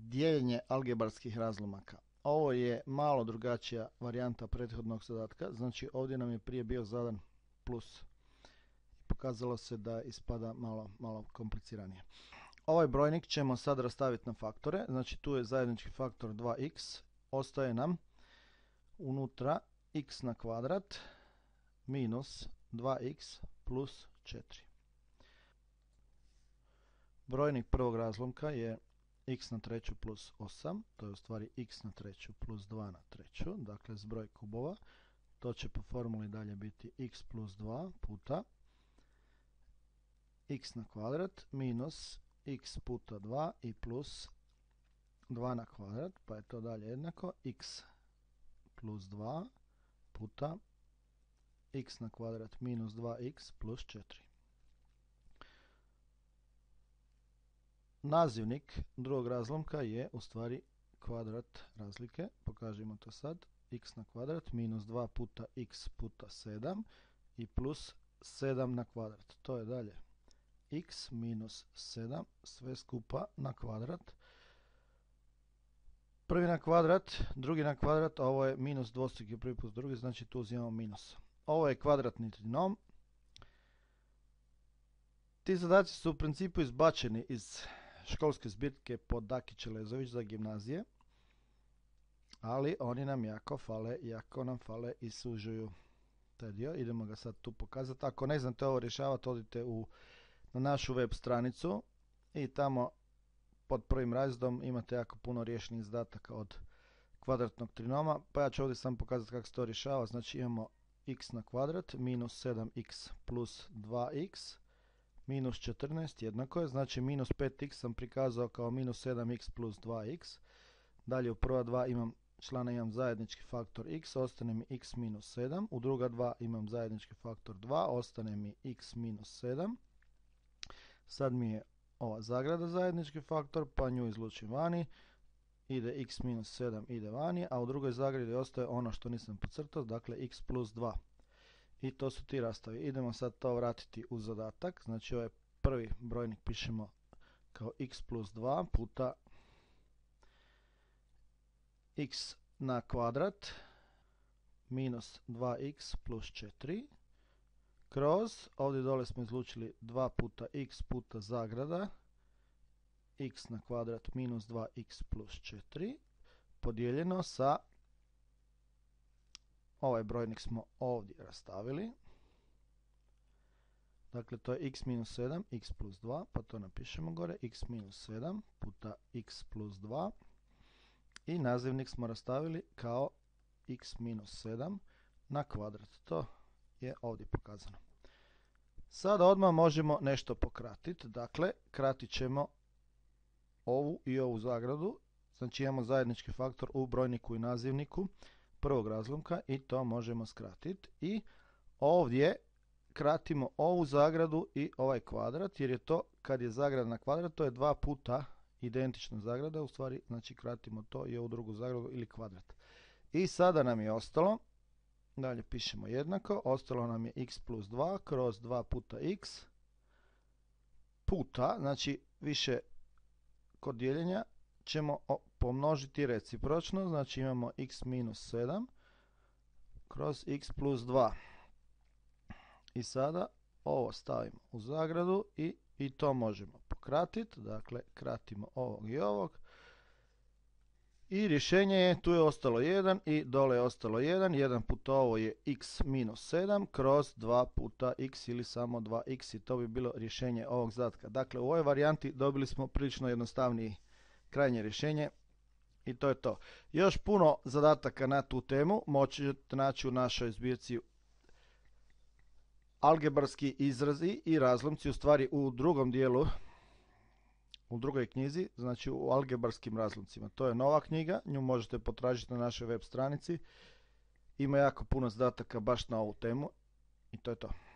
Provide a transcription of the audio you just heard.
Dijeljenje algebarskih razlomaka. Ovo je malo drugačija varijanta prethodnog zadatka, znači ovdje nam je prije bio zadan plus. Pokazalo se da ispada malo kompliciranije. Ovaj brojnik ćemo sad rastaviti na faktore, znači tu je zajednički faktor 2x, ostaje nam unutra x na kvadrat minus 2x plus 4. Brojnik prvog razlomka je x na treću plus 8, to je u stvari x na treću plus 2 na treću, dakle zbroj kubova. To će po formuli dalje biti x plus 2 puta x na kvadrat minus x puta 2 i plus 2 na kvadrat, pa je to dalje jednako x plus 2 puta x na kvadrat minus 2x plus 4. Nazivnik drugog razlomka je u stvari kvadrat razlike, pokažemo to sad, x na kvadrat minus 2 puta x puta 7 i plus 7 na kvadrat, to je dalje x minus 7 sve skupa na kvadrat. Prvi na kvadrat, drugi na kvadrat, a ovo je minus dvostruki prvi plus drugi, znači tu uzimamo minus. Ovo je kvadratni trinom. Ti zadaci su u principu izbačeni iz školske zbirke pod Dakić-Lezović za gimnazije, ali oni nam jako nam fale i sužuju taj dio. Idemo ga sad tu pokazati. Ako ne znate ovo rješavati, odite na našu web stranicu i tamo pod prvim razredom imate jako puno riješenih zadataka od kvadratnog trinoma, pa ja ću ovdje samo pokazati kako se to rješava. Znači imamo x na kvadrat minus 7x plus 2x minus 14 jednako je, znači minus 5x sam prikazao kao minus 7x plus 2x. Dalje u prva dva člana imam zajednički faktor x, ostane mi x minus 7. U druga dva imam zajednički faktor 2, ostane mi x minus 7. Sad mi je ova zagrada zajednički faktor, pa nju izlučim vani. Ide x minus 7 ide vani, a u drugoj zagradi ostaje ono što nisam podcrtao, dakle x plus 2. I to su ti rastavi. Idemo sad to vratiti u zadatak. Znači ovaj prvi brojnik pišemo kao x plus 2 puta x na kvadrat minus 2x plus 4 kroz, ovdje dole smo izlučili 2 puta x puta zagrada x na kvadrat minus 2x plus 4 podijeljeno sa ovaj brojnik smo ovdje rastavili. Dakle, to je x minus 7, x plus 2, pa to napišemo gore, x minus 7 puta x plus 2. I nazivnik smo rastavili kao x minus 7 na kvadrat. To je ovdje pokazano. Sada odmah možemo nešto pokratiti. Dakle, kratit ćemo ovu i ovu zagradu. Znači imamo zajednički faktor u brojniku i nazivniku prvog razlomka i to možemo skratiti. I ovdje kratimo ovu zagradu i ovaj kvadrat, jer je to, kad je zagrada na kvadrat, to je 2 puta identična zagrada, u stvari, znači kratimo to i ovu drugu zagradu ili kvadrat. I sada nam je ostalo, dalje pišemo jednako, ostalo nam je x plus 2 kroz 2 puta x puta, znači više kod dijeljenja ćemo pomnožiti recipročno, znači imamo x minus 7 kroz x plus 2. I sada ovo stavimo u zagradu i to možemo pokratiti, dakle kratimo ovog i ovog. I rješenje je, tu je ostalo 1 i dole je ostalo 1, 1 puta ovo je x minus 7 kroz 2 puta x ili samo 2x i to bi bilo rješenje ovog zadatka. Dakle, u ovoj varijanti dobili smo prilično jednostavnije krajnje rješenje i to je to. Još puno zadataka na tu temu možete naći u našoj zbirci Algebarski izrazi i razlomci, u stvari u drugom dijelu, u drugoj knjizi, znači u algebarskim razlomcima. To je nova knjiga, nju možete potražiti na našoj web stranici. Ima jako puno zadataka baš na ovu temu i to je to.